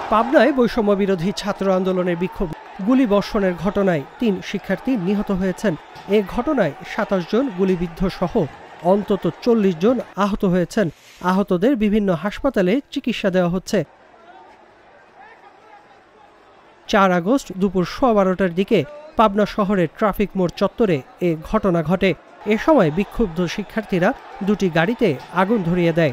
পাবনায় বৈষম্য বিরোধী ছাত্র আন্দোলনের বিক্ষোভ গুলিবর্ষণের ঘটনায় ৩ শিক্ষার্থী নিহত হয়েছেন। এ ঘটনায় ২৭ জন গুলিবিদ্ধ সহ অন্তত ৪০ জন আহত হয়েছেন। আহতদের বিভিন্ন হাসপাতালে চিকিৎসা দেওয়া হচ্ছে। ৪ আগস্ট দুপুর ১২:১২টার দিকে পাবনা শহরের ট্রাফিক মোড় চত্বরে এ ঘটনা ঘটে। এ সময় বিক্ষুব্ধ শিক্ষার্থীরা দুটি গাড়িতে আগুন ধরিয়ে দেয়।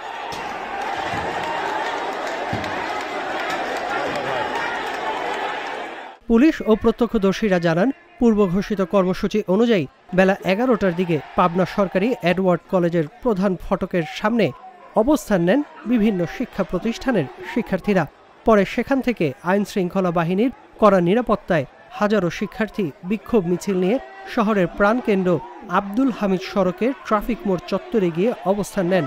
পুলিশ ও প্রত্যক্ষদর্শীরা জানান, পূর্ব ঘোষিত কর্মসূচি অনুযায়ী বেলা ১১টার দিকে পাবনা সরকারি এডওয়ার্ড কলেজের প্রধান ফটকের সামনে অবস্থান নেন বিভিন্ন শিক্ষা প্রতিষ্ঠানের শিক্ষার্থীরা। পরে সেখান থেকে আইন শৃঙ্খলা বাহিনীর কড়া নিরাপত্তায় হাজারো শিক্ষার্থী বিক্ষোভ মিছিল নিয়ে শহরের প্রাণকেন্দ্র আব্দুল হামিদ সড়কের ট্রাফিক মোড় চত্বরে গিয়ে অবস্থান নেন।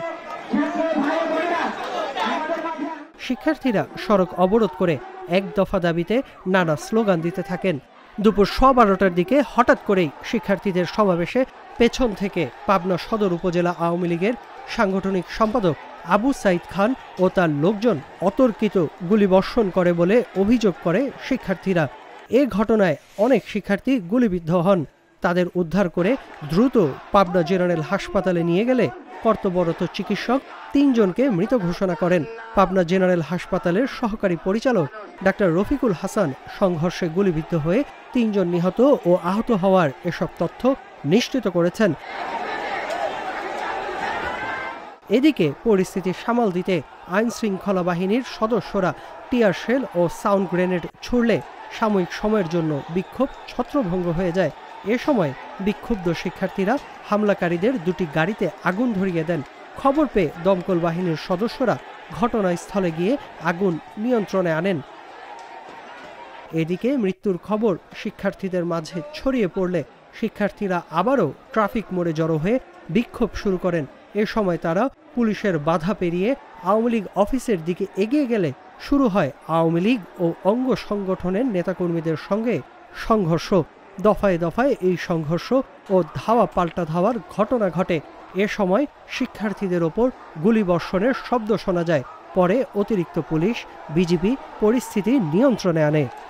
শিক্ষার্থীরা সড়ক অবরোধ করে এক দফা দাবিতে নানা স্লোগান দিতে থাকেন। দুপুর ১২:১২টার দিকে হঠাৎ করেই শিক্ষার্থীদের সমাবেশে পেছন থেকে পাবনা সদর উপজেলা আওয়ামী লীগের সাংগঠনিক সম্পাদক আবু সাইদ খান ও তার লোকজন অতর্কিত গুলিবর্ষণ করে বলে অভিযোগ করে শিক্ষার্থীরা। এ ঘটনায় অনেক শিক্ষার্থী গুলিবিদ্ধ হন। তাদের উদ্ধার করে দ্রুত পাবনা জেনারেল হাসপাতালে নিয়ে গেলে কর্তব্যরত চিকিৎসক ৩ জনকে মৃত ঘোষণা করেন। পাবনা জেনারেল হাসপাতালের সহকারী পরিচালক ডাক্তার রফিকুল হাসান সংঘর্ষে গুলিবিদ্ধ হয়ে ৩ জন নিহত ও আহত হওয়ার এসব তথ্য নিশ্চিত করেছেন। এদিকে পরিস্থিতি সামাল দিতে আইন শৃঙ্খলা বাহিনীর সদস্যরা টিয়ার শেল ও সাউন্ড গ্রেনেড ছুড়লে সাময়িক সময়ের জন্য বিক্ষোভ ছত্রভঙ্গ হয়ে যায়। এ সময় বিক্ষুব্ধ শিক্ষার্থীরা হামলাকারীদের দুটি গাড়িতে আগুন ধরিয়ে দেন। খবর পেয়ে দমকল বাহিনীর সদস্যরা ঘটনাস্থলে গিয়ে আগুন নিয়ন্ত্রণে আনেন। এদিকে মৃত্যুর খবর শিক্ষার্থীদের মাঝে ছড়িয়ে পড়লে শিক্ষার্থীরা আবারও ট্রাফিক মোড়ে জড়ো হয়ে বিক্ষোভ শুরু করেন। এ সময় তারা পুলিশের বাধা পেরিয়ে আওয়ামী লীগ অফিসের দিকে এগিয়ে গেলে শুরু হয় আওয়ামী লীগ ও অঙ্গ সংগঠনের নেতাকর্মীদের সঙ্গে সংঘর্ষ। দফায় দফায় এই সংঘর্ষ ও ধাওয়া পাল্টা ধাওয়ার ঘটনা ঘটে। এ সময় শিক্ষার্থীদের ওপর গুলিবর্ষণের শব্দ শোনা যায়। পরে অতিরিক্ত পুলিশ, বিজিবি পরিস্থিতি নিয়ন্ত্রণে আনে।